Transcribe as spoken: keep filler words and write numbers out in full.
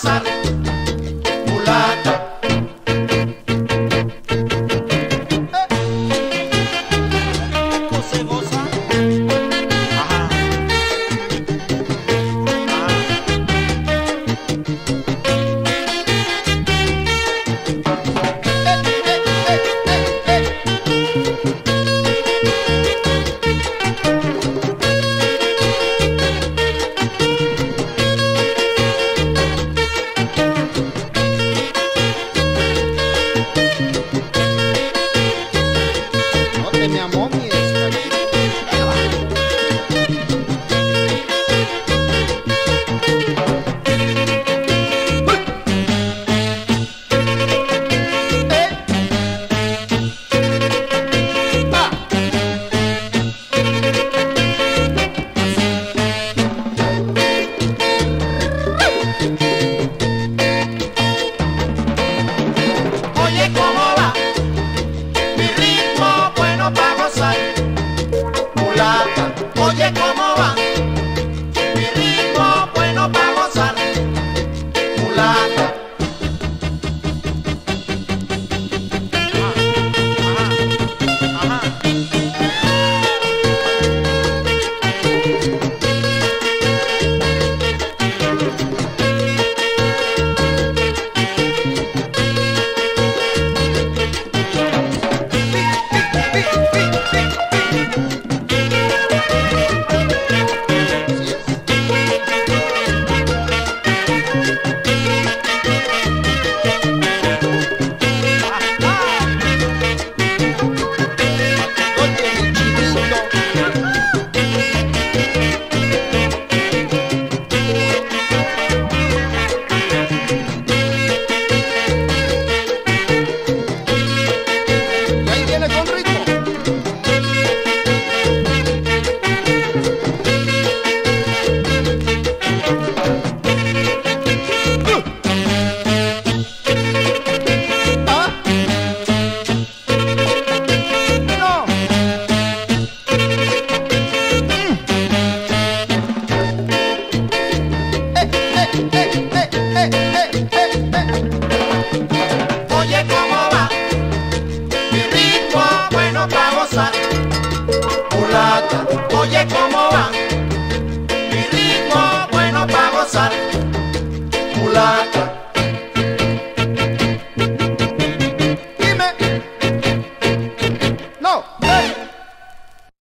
gozar, mulata. ¿Cómo se goza? Ajá. No te me amó mi descarguito. Oye, ¿cómo va? Mi ritmo bueno para gozar, mulata. Oye, ¿cómo va? Mi ritmo bueno para gozar, mulata. Ajá. Ajá. Oye, mi chinito. Y ahí viene con ritmo. Ah. No. Oye, ¿cómo va? Mi ritmo bueno para gozar, mulata. Oye, ¿cómo va? Mi ritmo bueno para gozar, mulata.